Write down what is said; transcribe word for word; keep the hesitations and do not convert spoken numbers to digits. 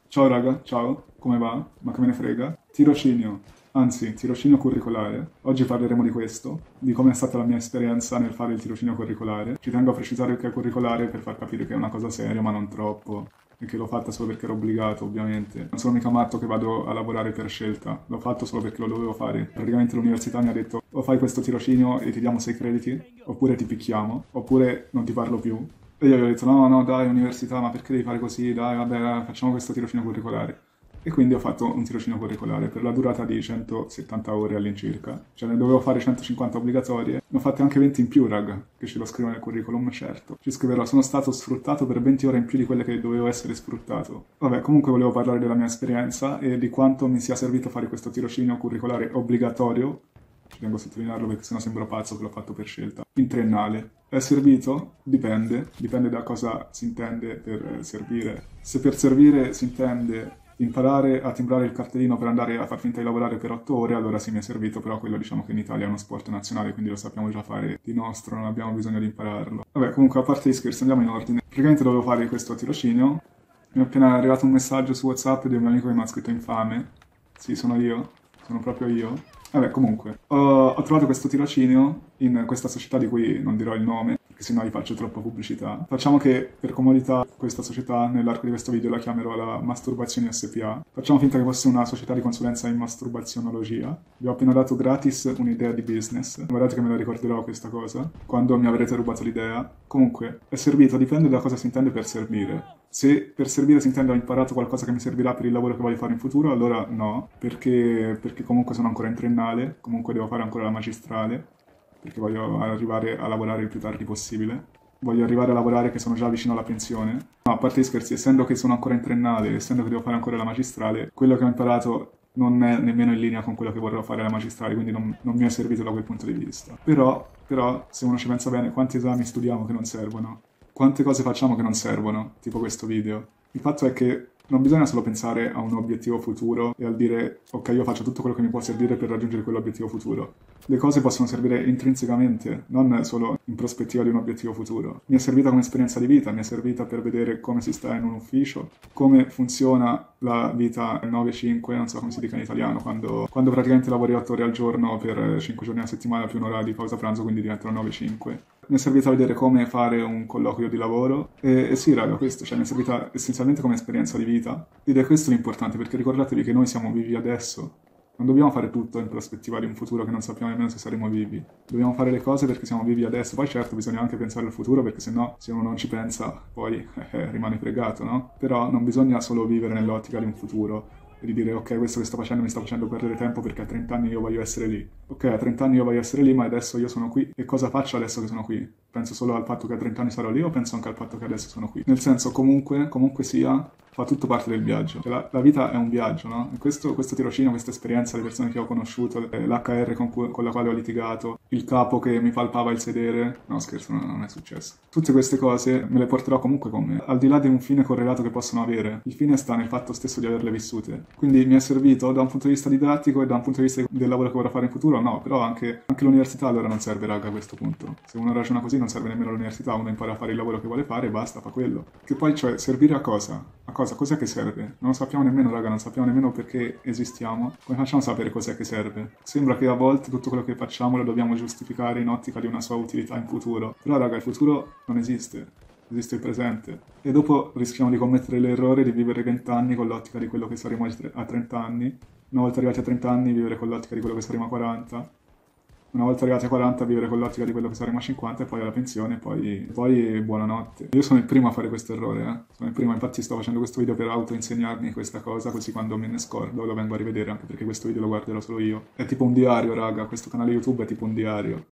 Ciao raga, ciao, come va? Ma che me ne frega? Tirocinio, anzi, tirocinio curricolare. Oggi parleremo di questo, di come è stata la mia esperienza nel fare il tirocinio curricolare. Ci tengo a precisare che è curricolare per far capire che è una cosa seria, ma non troppo, e che l'ho fatta solo perché ero obbligato, ovviamente. Non sono mica matto che vado a lavorare per scelta, l'ho fatto solo perché lo dovevo fare. Praticamente l'università mi ha detto o fai questo tirocinio e ti diamo sei crediti, oppure ti picchiamo, oppure non ti parlo più. E io gli ho detto no, no, dai, università, ma perché devi fare così? Dai, vabbè, facciamo questo tirocinio curricolare. E quindi ho fatto un tirocinio curricolare per la durata di centosettanta ore all'incirca. Cioè ne dovevo fare centocinquanta obbligatorie. Ne ho fatte anche venti in più, raga, che ce lo scrivo nel curriculum, certo. Ci scriverò, sono stato sfruttato per venti ore in più di quelle che dovevo essere sfruttato. Vabbè, comunque volevo parlare della mia esperienza e di quanto mi sia servito fare questo tirocinio curricolare obbligatorio. Ci tengo a sottolinearlo perché sennò sembro pazzo che l'ho fatto per scelta. In triennale. È servito? Dipende. Dipende da cosa si intende per servire. Se per servire si intende imparare a timbrare il cartellino per andare a far finta di lavorare per otto ore, allora sì mi è servito, però quello diciamo che in Italia è uno sport nazionale, quindi lo sappiamo già fare di nostro, non abbiamo bisogno di impararlo. Vabbè, comunque a parte gli scherzi, andiamo in ordine. Praticamente dovevo fare questo tirocinio. Mi è appena arrivato un messaggio su WhatsApp di un mio amico che mi ha scritto infame. Sì, sono io. Sono proprio io. Vabbè, comunque, ho, ho trovato questo tirocinio in questa società di cui non dirò il nome, perché sennò gli faccio troppa pubblicità. Facciamo che, per comodità, questa società, nell'arco di questo video, la chiamerò la Masturbazioni S P A. Facciamo finta che fosse una società di consulenza in masturbazionologia. Vi ho appena dato gratis un'idea di business. Guardate che me la ricorderò questa cosa, quando mi avrete rubato l'idea. Comunque, è servito, dipende da cosa si intende per servire. Se per servire si intende ho imparato qualcosa che mi servirà per il lavoro che voglio fare in futuro, allora no, perché, perché comunque sono ancora in triennale, comunque devo fare ancora la magistrale, perché voglio arrivare a lavorare il più tardi possibile. Voglio arrivare a lavorare che sono già vicino alla pensione. No, a parte gli scherzi, essendo che sono ancora in triennale, essendo che devo fare ancora la magistrale, quello che ho imparato non è nemmeno in linea con quello che vorrò fare alla magistrale, quindi non, non mi è servito da quel punto di vista. Però, però, se uno ci pensa bene, quanti esami studiamo che non servono? Quante cose facciamo che non servono, tipo questo video. Il fatto è che non bisogna solo pensare a un obiettivo futuro e al dire ok, io faccio tutto quello che mi può servire per raggiungere quell'obiettivo futuro. Le cose possono servire intrinsecamente, non solo in prospettiva di un obiettivo futuro. Mi è servita come esperienza di vita, mi è servita per vedere come si sta in un ufficio, come funziona la vita nove cinque, non so come si dica in italiano, quando, quando praticamente lavori otto ore al giorno per cinque giorni a settimana più un'ora di pausa pranzo, quindi diventano nove cinque. Mi è servita a vedere come fare un colloquio di lavoro e, e sì raga, questo, cioè mi è servita essenzialmente come esperienza di vita ed è questo l'importante, perché ricordatevi che noi siamo vivi adesso, non dobbiamo fare tutto in prospettiva di un futuro che non sappiamo nemmeno se saremo vivi, dobbiamo fare le cose perché siamo vivi adesso, poi certo bisogna anche pensare al futuro perché sennò se uno non ci pensa poi eh, eh, rimane fregato, no? Però non bisogna solo vivere nell'ottica di un futuro e di dire ok, questo che sto facendo mi sta facendo perdere tempo perché a trenta anni io voglio essere lì. Ok, a trenta anni io voglio essere lì, ma adesso io sono qui. E cosa faccio adesso che sono qui? Penso solo al fatto che a trenta anni sarò lì o penso anche al fatto che adesso sono qui? Nel senso, comunque, comunque sia, fa tutto parte del viaggio. Cioè, la, la vita è un viaggio, no? E questo, questo tirocinio, questa esperienza, le persone che ho conosciuto, l'H R con, cui, con la quale ho litigato, il capo che mi palpava il sedere, no scherzo, no, non è successo. Tutte queste cose me le porterò comunque con me, al di là di un fine correlato che possono avere. Il fine sta nel fatto stesso di averle vissute. Quindi mi è servito da un punto di vista didattico e da un punto di vista del lavoro che vorrò fare in futuro, no, però anche, anche l'università allora non serve, raga, a questo punto. Se uno ragiona così non serve nemmeno l'università, uno impara a fare il lavoro che vuole fare e basta, fa quello. Che poi, cioè, servire a cosa? A cosa? Cos'è che serve? Non lo sappiamo nemmeno, raga, non sappiamo nemmeno perché esistiamo. Come facciamo a sapere cos'è che serve? Sembra che a volte tutto quello che facciamo lo dobbiamo giustificare in ottica di una sua utilità in futuro. Però, raga, il futuro non esiste. Esiste il presente. E dopo rischiamo di commettere l'errore di vivere venti anni con l'ottica di quello che saremo a trenta anni. Una volta arrivati a trenta anni vivere con l'ottica di quello che saremo a quaranta. Una volta arrivati a quaranta vivere con l'ottica di quello che saremo a cinquanta e poi alla pensione, poi, poi buonanotte. Io sono il primo a fare questo errore, eh. Sono il primo, infatti sto facendo questo video per auto-insegnarmi questa cosa, così quando me ne scordo lo vengo a rivedere, anche perché questo video lo guarderò solo io. È tipo un diario, raga, questo canale YouTube è tipo un diario.